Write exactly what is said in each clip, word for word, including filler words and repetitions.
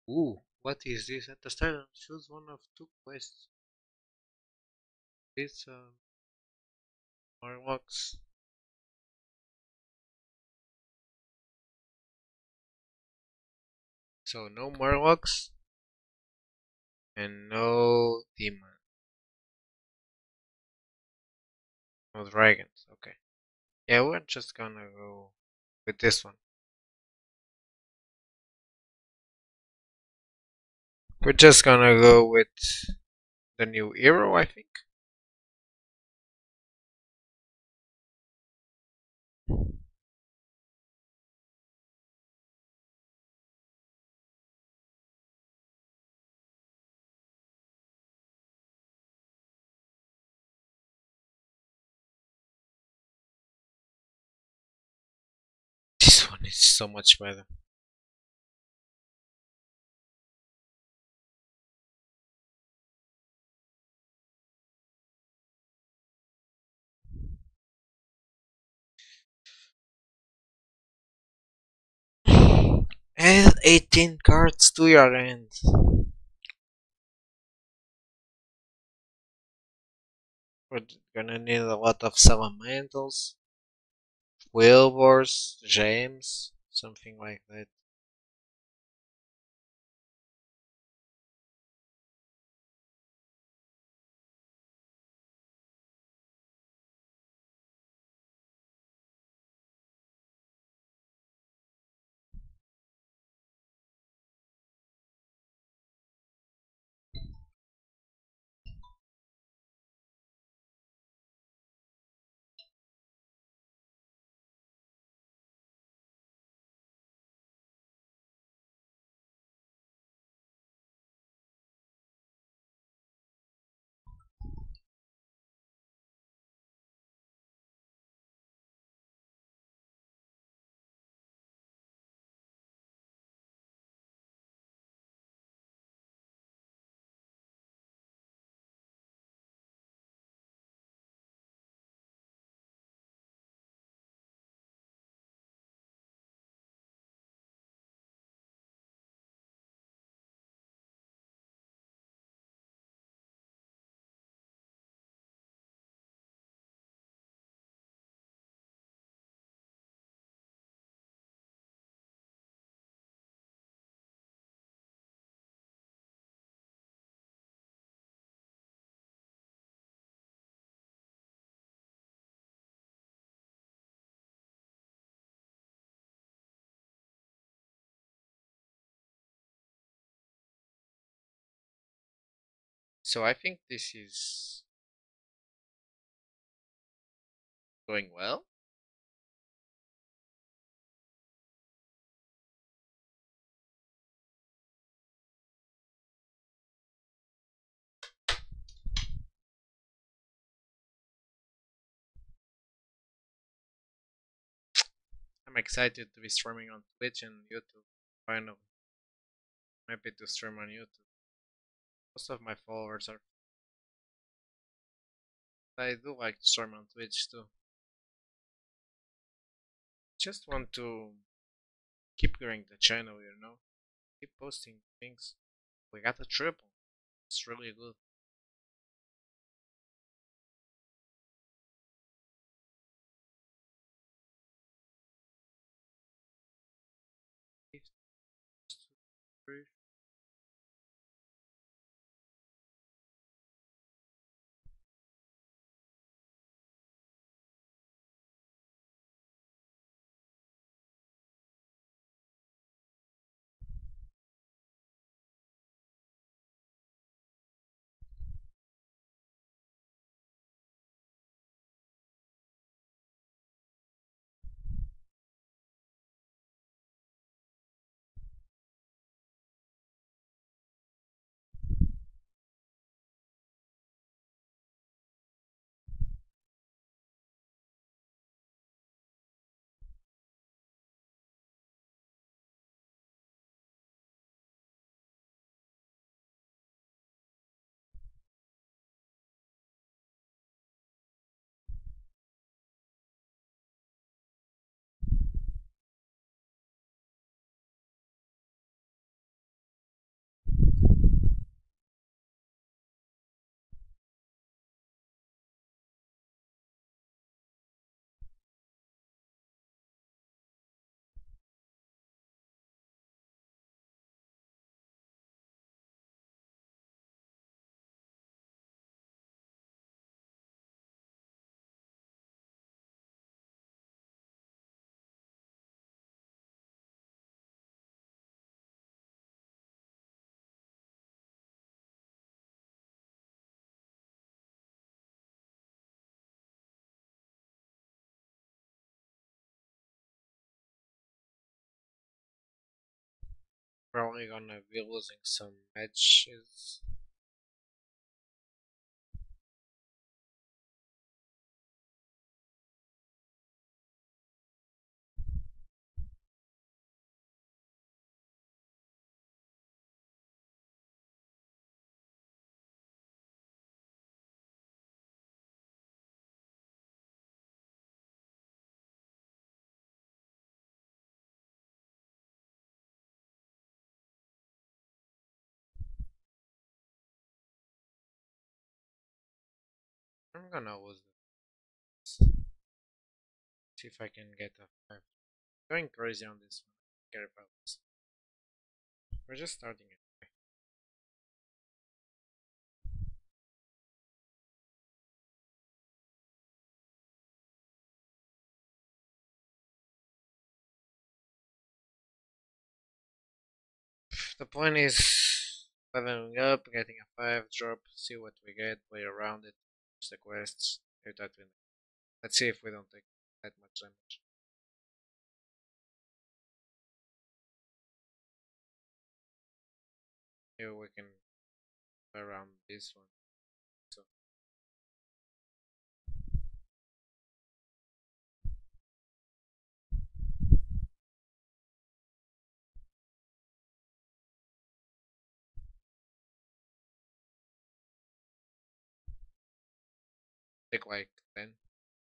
Ooh, what is this? At the start, choose one of two quests. It's uh, Marlocks. So no Marlocks and no demon, no dragons. Okay. Yeah, we're just gonna go with this one. We're just gonna go with the new hero, I think. This one is so much better. Add eighteen cards to your hand. We're gonna need a lot of elementals, Wilburs, James, something like that. So I think this is going well. I'm excited to be streaming on Twitch and YouTube. Finally, maybe to stream on YouTube. Most of my followers are. I do like to stream on Twitch too. Just want to keep growing the channel, you know. Keep posting things. We got a triple. It's really good. probably gonna be losing some matches. I'm gonna lose this. See if I can get a five. Going crazy on this one. Care about this. We're just starting it. The point is leveling up, getting a five drop, see what we get, play around it, finish the quests, do that win. Let's see if we don't take that much damage. Maybe we can play around this one. So take like ten.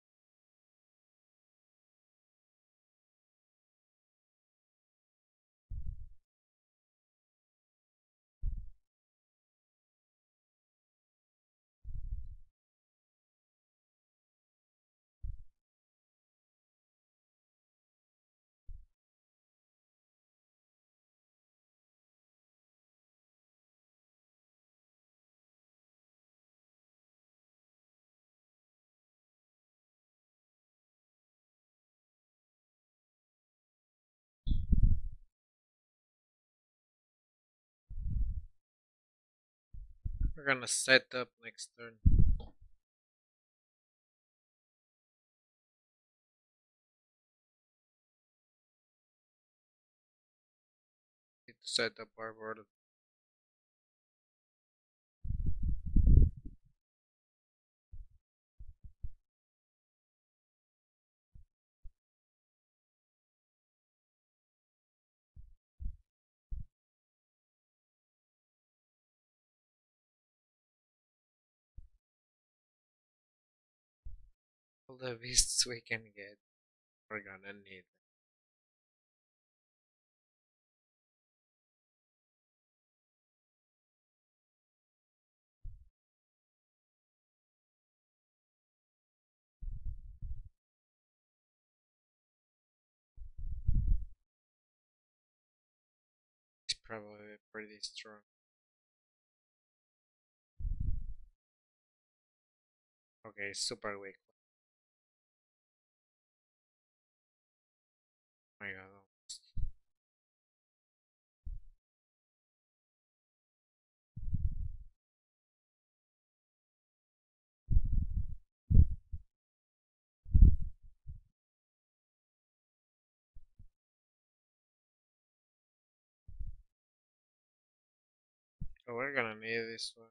We're gonna set up next turn. Need to set up our board. All the beasts we can get. We're gonna need. It's probably pretty strong. Okay, super weak. Oh my god, almost. Oh, we're gonna need this one.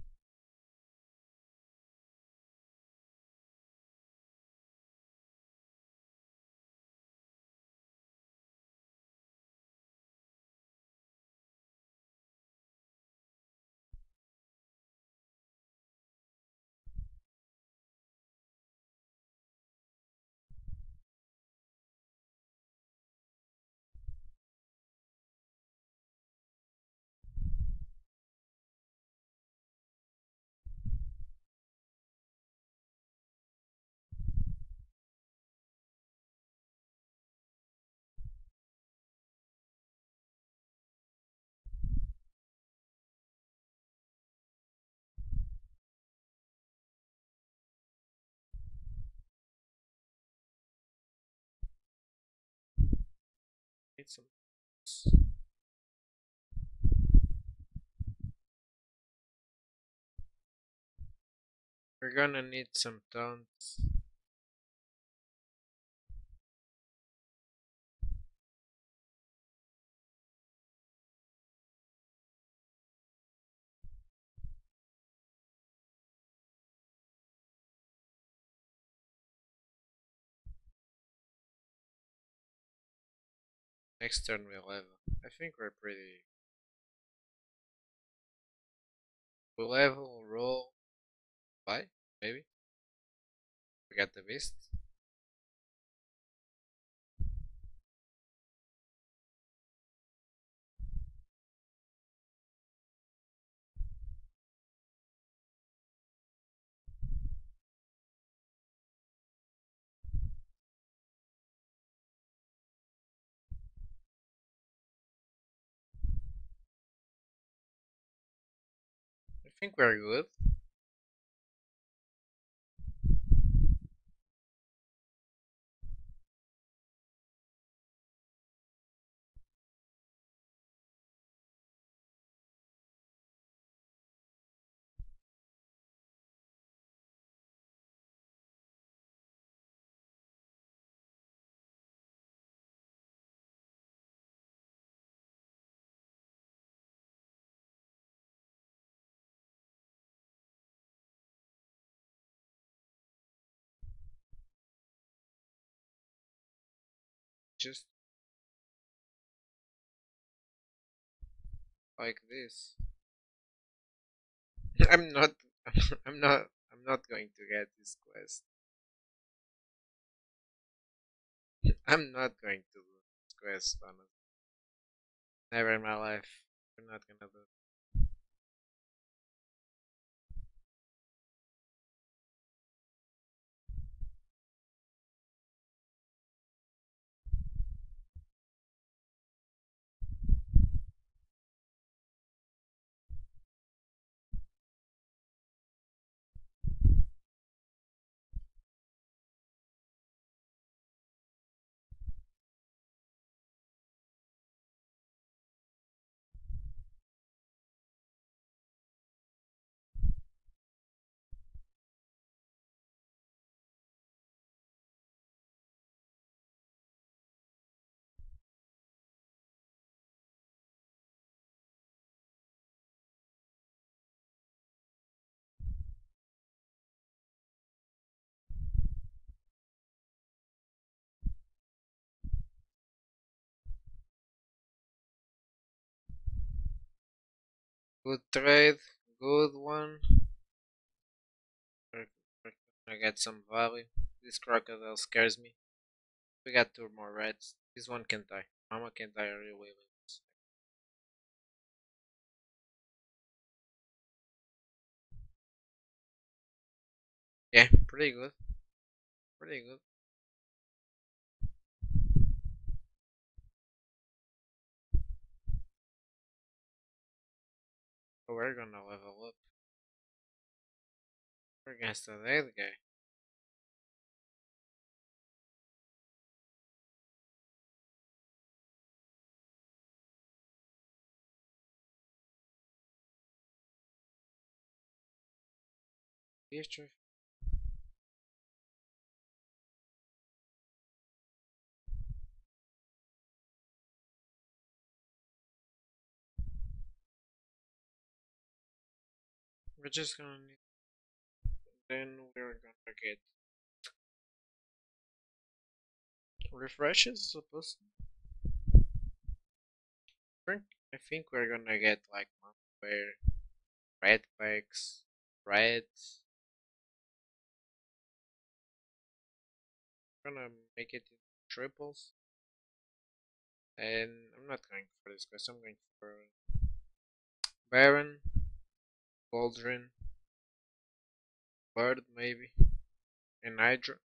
Need some. We're gonna need some taunts. Next turn we level. I think we're pretty. We level, roll, buy, maybe. We got the beast. I think we're good. Just like this. I'm not. I'm not. I'm not going to get this quest. I'm not going to do this quest, honestly. Never in my life. We're not gonna do it. Good trade. Good one. We're, we're gonna get some value. This crocodile scares me. We got two more reds. This one can die. Mama can die really well. Yeah, pretty good. Pretty good. So we're gonna level up. We're against the dead guy. History. We're just gonna need. Then we're gonna get refreshes, supposed. I think I think we're gonna get like where red packs, reds. We're gonna make it in triples. And I'm not going for this quest. I'm going for Baron, Waldron, Bird maybe, and Hydra.